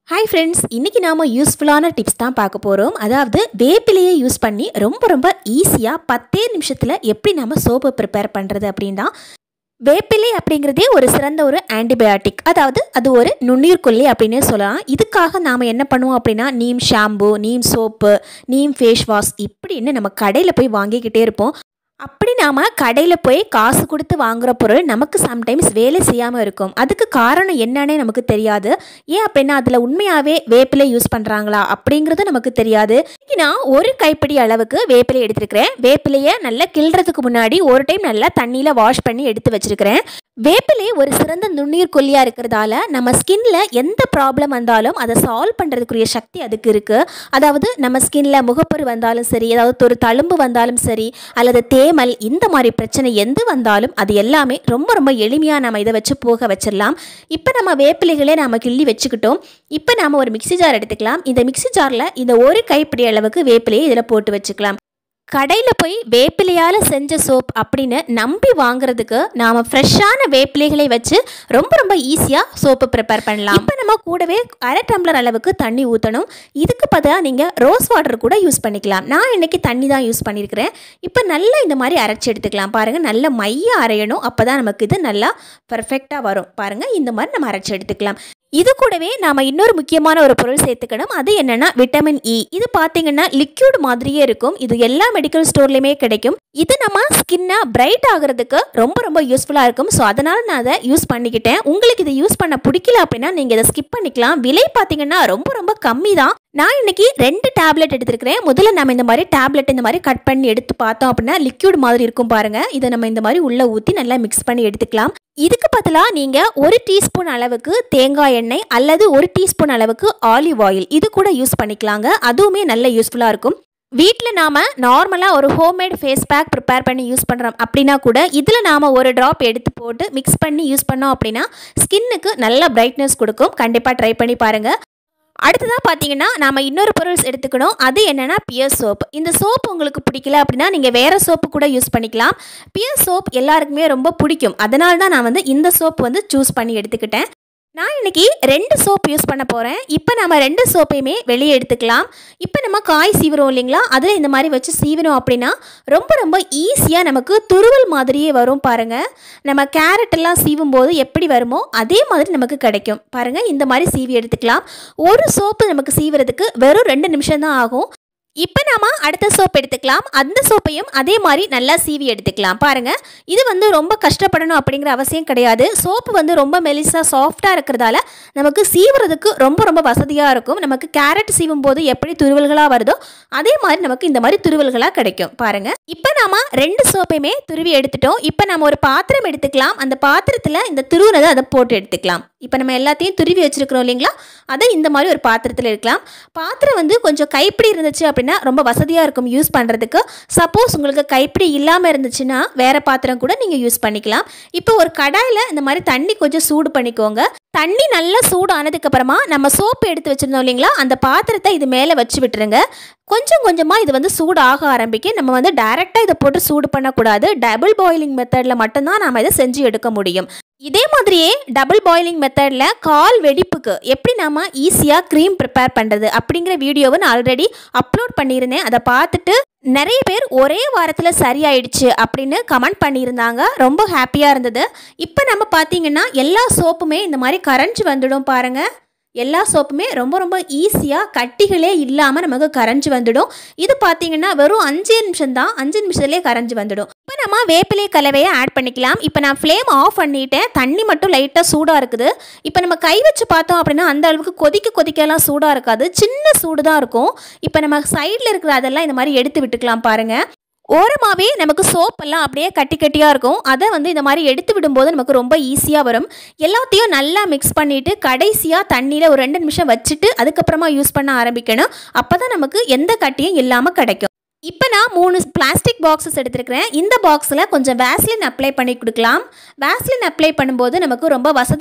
Hi friends, இன்னைக்கு நாம யூஸ்ஃபுல்லான டிப்ஸ் தான் பார்க்க போறோம். அதாவது வேப்பிலையை யூஸ் பண்ணி ரொம்ப ஈஸியா 10 நிமிஷத்துல எப்படி நாம சோப்பு ப்ரிப்பேர் பண்றது அப்படினா வேப்பிலை அப்படிங்கிறதே ஒரு சிறந்த ஒரு ஆன்டிபயோட்டிக். அதாவது அது ஒரு நுண்ணுயிர் கொல்லி அப்படினே சொல்லலாம். இதுக்காக நாம என்ன பண்ணுவோம் அப்படினா neem shampoo, neem soap, neem face wash இப்படின்னு நம்ம கடையில போய் வாங்கிக்கிட்டே இருப்போம். அப்படி நாம கடையில போய் காசு கொடுத்து வாங்குற பொருள் நமக்கு சம்டைம்ஸ் வேலை செய்யாமல் இருக்கும். அதுக்கு காரணம் என்னன்னே நமக்கு தெரியாது. ஏன் அப்படின்னா அதில் உண்மையாகவே வேப்பிலை யூஸ் பண்ணுறாங்களா அப்படிங்கிறது நமக்கு தெரியாது. நான் ஒரு கைப்பிடி அளவுக்கு வேப்பிலை எடுத்துருக்கிறேன். வேப்பிலையை நல்லா கிள்றதுக்கு முன்னாடி ஒரு டைம் நல்லா தண்ணியில் வாஷ் பண்ணி எடுத்து வச்சிருக்கிறேன். வேப்பிலை ஒரு சிறந்த நுண்ணுயிர் கொல்லியாக இருக்கிறதால நம்ம ஸ்கின்ல எந்த ப்ராப்ளம் வந்தாலும் அதை சால்வ் பண்ணுறதுக்குரிய சக்தி அதுக்கு இருக்குது. அதாவது நம்ம ஸ்கின்ல முகப்பரு வந்தாலும் சரி, அதாவது ஒரு தழும்பு வந்தாலும் சரி, அல்லது தேமல் இந்த மாதிரி பிரச்சனை எது வந்தாலும் அது எல்லாமே ரொம்ப எளிமையாக நம்ம இதை வச்சு போக வச்சிடலாம். இப்போ நம்ம வேப்பிலைகளே நம்ம கிள்ளி வச்சுக்கிட்டோம். இப்போ நாம் ஒரு மிக்சி ஜார் எடுத்துக்கலாம். இந்த மிக்சி ஜாரில் இந்த ஒரு கைப்பிடி அளவுக்கு வேப்பிலையை இதில் போட்டு வச்சுக்கலாம். கடையில் போய் வேப்பிலையால் செஞ்ச சோப் அப்படின்னு நம்பி வாங்குறதுக்கு நாம் ஃப்ரெஷ்ஷான வேப்பிலைகளை வச்சு ரொம்ப ஈஸியாக சோப்பு ப்ரிப்பேர் பண்ணலாம். இப்போ நம்ம கூடவே 1/2 டம்ளர் அளவுக்கு தண்ணி ஊற்றணும். இதுக்கு பதிலாக நீங்கள் ரோஸ் வாட்டர் கூட யூஸ் பண்ணிக்கலாம். நான் இன்றைக்கி தண்ணி தான் யூஸ் பண்ணியிருக்கிறேன். இப்போ நல்லா இந்த மாதிரி அரைச்சி எடுத்துக்கலாம். பாருங்கள், நல்ல மைய அரையணும். அப்போ தான் நமக்கு இது நல்லா பர்ஃபெக்டாக வரும். பாருங்கள், இந்த மாதிரி நம்ம அரைச்சி எடுத்துக்கலாம். இது கூடவே நாம் இன்னொரு முக்கியமான ஒரு பொருள் சேர்த்துக்கணும். அது என்னென்னா விட்டமின் இ. இது பார்த்தீங்கன்னா லிக்யூட் மாதிரியே இருக்கும். இது எல்லா மெடிக்கல் ஸ்டோர்லையுமே கிடைக்கும். இது நம்ம ஸ்கின்னை பிரைட் ஆகிறதுக்கு ரொம்ப யூஸ்ஃபுல்லாக இருக்கும். ஸோ அதனால் நான் அதை யூஸ் பண்ணிக்கிட்டேன். உங்களுக்கு இதை யூஸ் பண்ண பிடிக்கல அப்படின்னா நீங்கள் இதை ஸ்கிப் பண்ணிக்கலாம். விலை பார்த்தீங்கன்னா ரொம்ப கம்மி தான். நான் இன்னைக்கு 2 டேப்லெட் எடுத்துருக்கிறேன். முதல்ல நம்ம இந்த மாதிரி டேப்லெட் இந்த மாதிரி கட் பண்ணி எடுத்து பார்த்தோம் அப்படின்னா லிக்யூட் மாதிரி இருக்கும் பாருங்கள். இதை நம்ம இந்த மாதிரி உள்ளே ஊற்றி நல்லா மிக்ஸ் பண்ணி எடுத்துக்கலாம். இதுக்கு பதிலாக நீங்கள் 1 டீஸ்பூன் அளவுக்கு தேங்காய் எண்ணெய் அல்லது 1 டீஸ்பூன் அளவுக்கு ஆலிவ் ஆயில் இது கூட யூஸ் பண்ணிக்கலாங்க. அதுவுமே நல்ல யூஸ்ஃபுல்லாக இருக்கும். வீட்டில் நாம் நார்மலாக ஒரு ஹோம்மேட் ஃபேஸ் பேக் ப்ரிப்பேர் பண்ணி யூஸ் பண்ணுறோம் அப்படின்னா கூட இதில் நாம் ஒரு ட்ராப் எடுத்து போட்டு மிக்ஸ் பண்ணி யூஸ் பண்ணோம் அப்படின்னா ஸ்கின்னுக்கு நல்ல பிரைட்னஸ் கொடுக்கும். கண்டிப்பாக ட்ரை பண்ணி பாருங்கள். அடுத்ததாக பார்த்தீங்கன்னா நாம் இன்னொரு பொருள் எடுத்துக்கணும். அது என்னென்னா பியர் சோப். இந்த சோப் உங்களுக்கு பிடிக்கல அப்படின்னா நீங்கள் வேறு சோப்பு கூட யூஸ் பண்ணிக்கலாம். பியர் சோப் எல்லாருக்குமே ரொம்ப பிடிக்கும். அதனால தான் நான் இந்த சோப் சூஸ் பண்ணி எடுத்துக்கிட்டேன். நான் இன்றைக்கி 2 சோப் யூஸ் பண்ண போகிறேன். இப்போ நம்ம 2 சோப்பையுமே வெளியே எடுத்துக்கலாம். இப்போ நம்ம காய் சீவுறோம் இல்லைங்களா, அதில் இந்த மாதிரி வச்சு சீவினோம் அப்படின்னா ரொம்ப ஈஸியாக நமக்கு துருவல் மாதிரியே வரும். பாருங்கள், நம்ம கேரட் எல்லாம் சீவும் போது எப்படி வருமோ அதே மாதிரி நமக்கு கிடைக்கும். பாருங்கள், இந்த மாதிரி சீவி எடுத்துக்கலாம். ஒரு சோப்பு நமக்கு சீவுறதுக்கு வெறும் 2 நிமிஷம் தான் ஆகும். இப்போ நாம அடுத்த சோப் எடுத்துக்கலாம். அந்த சோப்பையும் அதே மாதிரி நல்லா சீவி எடுத்துக்கலாம். பாருங்கள், இது ரொம்ப கஷ்டப்படணும் அப்படிங்கிற அவசியம் கிடையாது. சோப்பு ரொம்ப மெலிசா சாஃப்டாக இருக்கிறதால நமக்கு சீவுறதுக்கு ரொம்ப வசதியாக இருக்கும். நமக்கு கேரட் சீவும் போது எப்படி துருவல்களாக வருதோ அதே மாதிரி நமக்கு இந்த மாதிரி துருவல்களாக கிடைக்கும். பாருங்கள், இப்போ நாம 2 சோப்பையுமே துருவி எடுத்துட்டோம். இப்போ நம்ம ஒரு பாத்திரம் எடுத்துக்கலாம். அந்த பாத்திரத்தில் இந்த துருவினதை அதை போட்டு எடுத்துக்கலாம். இப்போ நம்ம எல்லாத்தையும் துருவி வச்சுருக்கிறோம் இல்லைங்களா, அதை இந்த மாதிரி ஒரு பாத்திரத்தில் இருக்கலாம். பாத்திரம் கொஞ்சம் கைப்பிடி இருந்துச்சு அப்படின்னா ரொம்ப வசதியாக இருக்கும் யூஸ் பண்ணுறதுக்கு. சப்போஸ் உங்களுக்கு கைப்பிடி இல்லாமல் இருந்துச்சுன்னா வேறு பாத்திரம் கூட நீங்கள் யூஸ் பண்ணிக்கலாம். இப்போ ஒரு கடாயில் இந்த மாதிரி தண்ணி கொஞ்சம் சூடு பண்ணிக்கோங்க. தண்ணி நல்லா சூடு ஆனதுக்கப்புறமா நம்ம சோப்பு எடுத்து வச்சுருந்தோம் இல்லைங்களா, அந்த பாத்திரத்தை இது மேலே வச்சு விட்டுருங்க. கொஞ்சமாக இது சூடு ஆக ஆரம்பிக்க நம்ம டைரெக்டாக இதை போட்டு சூடு பண்ணக்கூடாது. டபுள் பாயிலிங் மெத்தடில் மட்டும்தான் நம்ம இதை செஞ்சு எடுக்க முடியும். இதே மாதிரியே டபுள் பாயிலிங் மெத்தடில் கால் வெடிப்புக்கு எப்படி நம்ம ஈஸியாக க்ரீம் ப்ரிப்பேர் பண்ணுறது அப்படிங்கிற வீடியோவை நான் ஆல்ரெடி அப்லோட் பண்ணியிருந்தேன். அதை பார்த்துட்டு நிறைய பேர் ஒரே வாரத்தில் சரியாயிடுச்சு அப்படின்னு கமெண்ட் பண்ணியிருந்தாங்க. ரொம்ப ஹாப்பியாக இருந்தது. இப்போ நம்ம பார்த்தீங்கன்னா எல்லா சோப்புமே இந்த மாதிரி கரைஞ்சி வந்துடும். பாருங்கள், எல்லா சோப்புமே ரொம்ப ஈஸியாக கட்டிகளே இல்லாமல் நமக்கு கரைஞ்சி வந்துடும். இது பார்த்தீங்கன்னா வெறும் 5 நிமிஷம் தான். 5 நிமிஷத்துலேயே கரைஞ்சி வந்துடும். இப்போ நம்ம வேப்பிலை கலவையை ஆட் பண்ணிக்கலாம். இப்போ நான் ஃப்ளேம் ஆஃப் பண்ணிட்டேன். தண்ணி மட்டும் லைட்டாக சூடாக இருக்குது. இப்போ நம்ம கை வச்சு பார்த்தோம் அப்படின்னா அந்த அளவுக்கு கொதிக்கலாம் சூடாக இருக்காது. சின்ன சூடு தான் இருக்கும். இப்போ நம்ம சைடில் இருக்கிற அதெல்லாம் இந்த மாதிரி எடுத்து விட்டுக்கலாம். பாருங்கள், ஓரமாகவே நமக்கு சோப்பெல்லாம் அப்படியே கட்டியாக இருக்கும். அதை இந்த மாதிரி எடுத்து விடும்போது நமக்கு ரொம்ப ஈஸியாக வரும். எல்லாத்தையும் நல்லா மிக்ஸ் பண்ணிவிட்டு கடைசியாக தண்ணியில் ஒரு 2 நிமிஷம் வச்சுட்டு அதுக்கப்புறமா யூஸ் பண்ண ஆரம்பிக்கணும். அப்போ தான் நமக்கு எந்த கட்டியும் இல்லாமல் கிடைக்கும். இப்போ நான் 3 பிளாஸ்டிக் பாக்ஸஸ் எடுத்துருக்கிறேன். இந்த பாக்ஸில் கொஞ்சம் வேஸ்லின் அப்ளை பண்ணி கொடுக்கலாம். வேஸ்லின் அப்ளை பண்ணும்போது நமக்கு ரொம்ப வசதியாக இருக்கும்.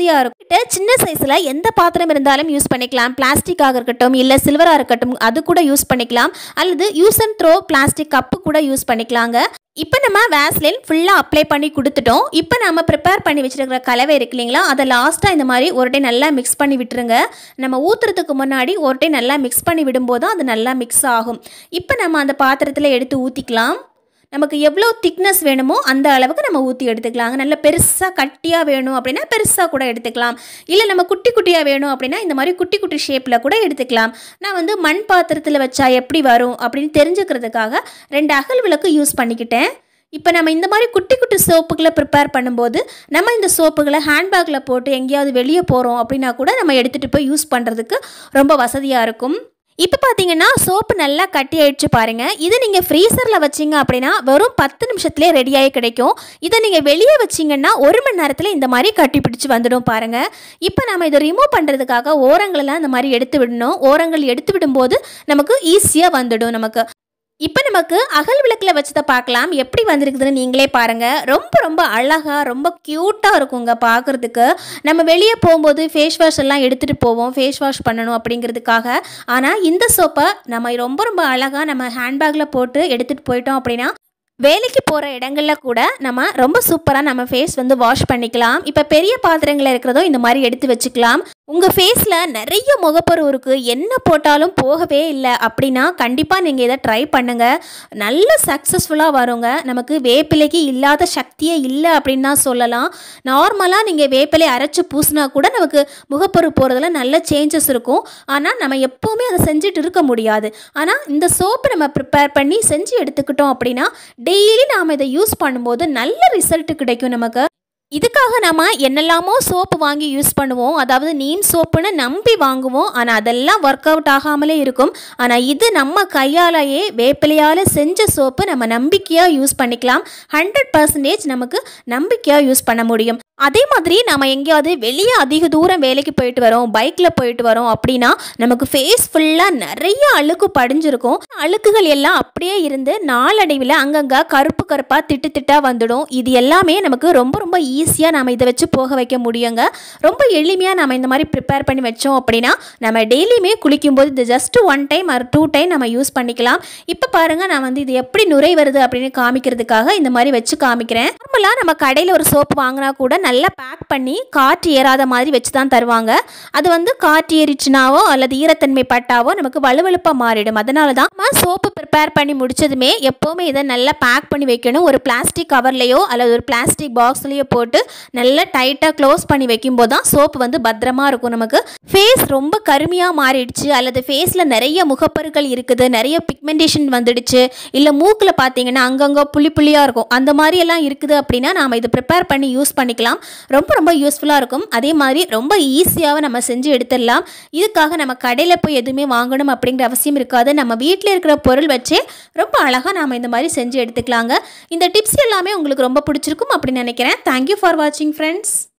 சின்ன சைஸில் எந்த பாத்திரம் இருந்தாலும் யூஸ் பண்ணிக்கலாம். பிளாஸ்டிக்காக இருக்கட்டும், இல்லை சில்வராக இருக்கட்டும், அது கூட யூஸ் பண்ணிக்கலாம். அல்லது use and throw plastic cup கூட யூஸ் பண்ணிக்கலாங்க. இப்போ நம்ம வேஸ்லின் ஃபுல்லாக அப்ளை பண்ணி கொடுத்துட்டோம். இப்போ நம்ம ப்ரிப்பேர் பண்ணி வச்சுருக்கிற கலவை இருக்கு இல்லைங்களா, அதை லாஸ்ட்டாக இந்த மாதிரி ஒரு டைம் நல்லா மிக்ஸ் பண்ணி விட்டுருங்க. நம்ம ஊற்றுறதுக்கு முன்னாடி ஒரு டைம் நல்லா மிக்ஸ் பண்ணி விடும்போது அது நல்லா மிக்ஸ் ஆகும். இப்போ நம்ம அந்த பாத்திரத்தில் எடுத்து ஊற்றிக்கலாம். நமக்கு எவ்வளோ திக்னஸ் வேணுமோ அந்த அளவுக்கு நம்ம ஊற்றி எடுத்துக்கலாங்க. நல்ல பெருசாக கட்டியாக வேணும் அப்படின்னா பெருசாக கூட எடுத்துக்கலாம். இல்லை நம்ம குட்டி குட்டியாக வேணும் அப்படின்னா இந்த மாதிரி குட்டி குட்டி ஷேப்பில் கூட எடுத்துக்கலாம். நான் வந்து மண் பாத்திரத்தில் வச்சா எப்படி வரும் அப்படின்னு தெரிஞ்சுக்கிறதுக்காக 2 அகல் விளக்கு யூஸ் பண்ணிக்கிட்டேன். இப்போ நம்ம இந்த மாதிரி குட்டி குட்டி சோப்புகளை ப்ரிப்பேர் பண்ணும்போது நம்ம இந்த சோப்புகளை ஹேண்ட்பேக்கில் போட்டு எங்கேயாவது வெளியே போகிறோம் அப்படின்னா கூட நம்ம எடுத்துகிட்டு போய் யூஸ் பண்ணுறதுக்கு ரொம்ப வசதியாக இருக்கும். இப்போ பார்த்தீங்கன்னா சோப்பு நல்லா கட்டி ஆயிடுச்சு பாருங்கள். இது நீங்கள் ஃப்ரீசரில் வச்சிங்க அப்படின்னா வெறும் 10 நிமிஷத்துலேயே ரெடியாகி கிடைக்கும். இதை நீங்கள் வெளியே வச்சிங்கன்னா 1 மணி நேரத்தில் இந்த மாதிரி கட்டி பிடிச்சி வந்துடும் பாருங்கள். இப்போ நம்ம இதை ரிமூவ் பண்ணுறதுக்காக ஓரங்களெல்லாம் இந்த மாதிரி எடுத்து விடணும். ஓரங்கள் எடுத்து விடும்போது நமக்கு ஈஸியாக வந்துடும். இப்போ நமக்கு அகல் விளக்கில் வச்சதை பார்க்கலாம் எப்படி வந்திருக்குதுன்னு நீங்களே பாருங்கள். ரொம்ப அழகாக ரொம்ப க்யூட்டாக இருக்குங்க பார்க்குறதுக்கு. நம்ம வெளியே போகும்போது ஃபேஸ் வாஷ் எல்லாம் எடுத்துகிட்டு போவோம், ஃபேஸ் வாஷ் பண்ணணும் அப்படிங்கிறதுக்காக. ஆனால் இந்த சோப்பை நம்ம ரொம்ப அழகாக நம்ம ஹேண்ட்பேக்கில் போட்டு எடுத்துகிட்டு போயிட்டோம் அப்படின்னா வேலைக்கு போகிற இடங்களில் கூட நம்ம ரொம்ப சூப்பராக நம்ம ஃபேஸ் வந்து வாஷ் பண்ணிக்கலாம். இப்போ பெரிய பாத்திரங்கள் இருக்கிறதோ இந்த மாதிரி எடுத்து வச்சுக்கலாம். உங்கள் ஃபேஸில் நிறைய முகப்பரு இருக்குது, என்ன போட்டாலும் போகவே இல்லை அப்படின்னா கண்டிப்பாக நீங்கள் இதை ட்ரை பண்ணுங்கள். நல்ல சக்ஸஸ்ஃபுல்லாக வருங்க. நமக்கு வேப்பிலைக்கு இல்லாத சக்தியே இல்லை அப்படின்னு தான் சொல்லலாம். நார்மலாக நீங்கள் வேப்பிலை அரைச்சி பூசினா கூட நமக்கு முகப்பரு போகிறதுல நல்ல சேஞ்சஸ் இருக்கும். ஆனால் நம்ம எப்போவுமே அதை செஞ்சுட்டு இருக்க முடியாது. ஆனால் இந்த சோப்பு நம்ம ப்ரிப்பேர் பண்ணி செஞ்சு எடுத்துக்கிட்டோம் அப்படின்னா டெய்லி நாம் இதை யூஸ் பண்ணும்போது நல்ல ரிசல்ட் கிடைக்கும் நமக்கு. இதுக்காக நம்ம என்னெல்லாமோ சோப்பு வாங்கி யூஸ் பண்ணுவோம், அதாவது நீம் சோப்புன்னு நம்பி வாங்குவோம். ஆனால் அதெல்லாம் ஒர்க் அவுட் ஆகாமலே இருக்கும். ஆனால் இது நம்ம கையாலேயே வேப்பிலையால் செஞ்ச சோப்பு நம்ம நம்பிக்கையாக யூஸ் பண்ணிக்கலாம். 100% நமக்கு நம்பிக்கையாக யூஸ் பண்ண முடியும். அதே மாதிரி நம்ம எங்கேயாவது வெளியே அதிக தூரம் வேலைக்கு போயிட்டு வரோம், பைக்கில் போயிட்டு வரோம் அப்படின்னா நமக்கு ஃபேஸ் ஃபுல்லாக நிறைய அழுக்கு படிஞ்சிருக்கும். அழுக்குகள் எல்லாம் அப்படியே இருந்து நாளடைவில் அங்கங்கே கருப்பாக திட்டாக வந்துடும். இது எல்லாமே நமக்கு ரொம்ப ஈஸியாக நம்ம இதை வச்சு போக வைக்க முடியுங்க. ரொம்ப எளிமையாக நம்ம இந்த மாதிரி ப்ரிப்பேர் பண்ணி வச்சோம் அப்படின்னா நம்ம டெய்லியுமே குளிக்கும்போது இது ஜஸ்ட் 1 டைம் ஆர் 2 டைம் நம்ம யூஸ் பண்ணிக்கலாம். இப்போ பாருங்கள், நான் வந்து இது எப்படி நுரை வருது அப்படின்னு காமிக்கிறதுக்காக இந்த மாதிரி வச்சு காமிக்கிறேன். நார்மலாக நம்ம கடையில் ஒரு சோப்பு வாங்கினா கூட நல்லா பேக் பண்ணி காற்று ஏறாத மாதிரி வச்சு தான் தருவாங்க. அது வந்து காற்று ஏறிச்சுனாவோ அல்லது ஈரத்தன்மை பட்டாவோ நமக்கு வலுவழுப்பாக மாறிடும். அதனால தான் நம்ம சோப்பு ப்ரிப்பேர் பண்ணி முடிச்சதுமே எப்போவுமே இதை நல்லா பேக் பண்ணி வைக்கணும். ஒரு பிளாஸ்டிக் கவர்லையோ அல்லது ஒரு பிளாஸ்டிக் பாக்ஸ்லையோ போட்டு நல்லா டைட்டாக க்ளோஸ் பண்ணி வைக்கும்போது தான் சோப்பு வந்து பத்திரமா இருக்கும். நமக்கு ஃபேஸ் ரொம்ப கருமையாக மாறிடுச்சு அல்லது ஃபேஸில் நிறைய முகப்பருக்கள் இருக்குது, நிறைய பிக்மெண்டேஷன் வந்துடுச்சு, இல்லை மூக்கில் பார்த்தீங்கன்னா அங்கங்கே புள்ளியாக இருக்கும், அந்த மாதிரி எல்லாம் இருக்குது அப்படின்னா நாம் இதை ப்ரிப்பேர் பண்ணி யூஸ் பண்ணிக்கலாம். ரொம்ப யூஸ்ஃபுல்லாக இருக்கும். அதே மாதிரி ரொம்ப ஈஸியாக நம்ம செஞ்சு எடுத்துடலாம். இதுக்காக நம்ம கடையில் போய் எதுவுமே வாங்கணும் அப்படிங்கிற அவசியம் இருக்காது. நம்ம வீட்டில் இருக்கிற பொருள் வச்சே ரொம்ப அழகாக நாம் இந்த மாதிரி செஞ்சு எடுத்துக்கலாங்க. இந்த டிப்ஸ் எல்லாமே உங்களுக்கு ரொம்ப பிடிச்சிருக்கும் அப்படின்னு நினைக்கிறேன். தேங்க்யூ ஃபார் வாட்சிங் ஃப்ரெண்ட்ஸ்.